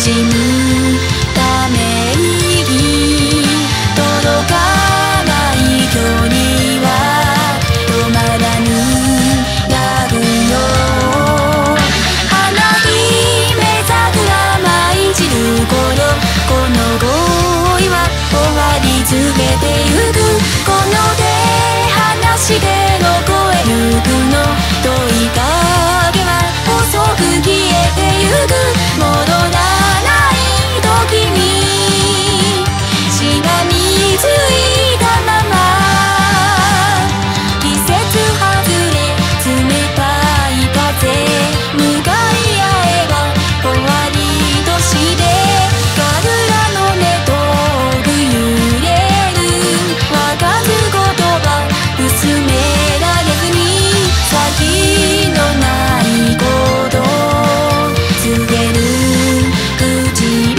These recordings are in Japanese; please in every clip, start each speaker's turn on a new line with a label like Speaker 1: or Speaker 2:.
Speaker 1: しむため息届かない距離は止まらぬラブよ。花姫桜舞い散る頃、この恋は終わり告げてゆく。この手離して残えるくの問いかけは遅く消えてゆく。戻らない時にしがみついたまま、季節外れ冷たい風向かい合えば終わりとして神楽の目遠く揺れるわかる言葉薄められずに先のないこと告げる唇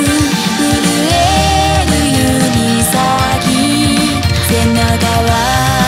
Speaker 1: 震える指先背中は